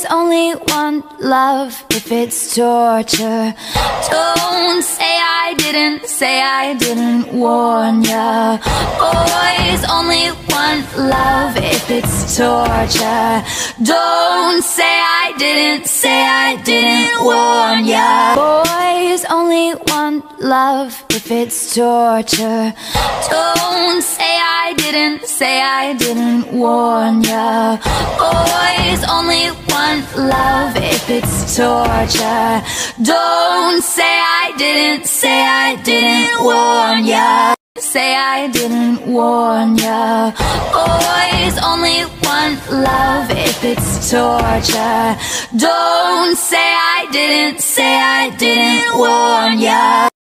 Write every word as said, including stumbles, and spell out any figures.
only want love if it's torture. Don't say I didn't, say I didn't warn ya. Boys only want love if it's torture. Don't say I didn't, say I didn't warn ya. Boys only want love if it's torture. Don't say I didn't, say I didn't warn ya. Boys only want love if it's torture. Don't say I didn't, say I didn't warn ya. Say I didn't warn ya. Boys only want love if it's torture. Don't say I didn't, say I didn't warn ya.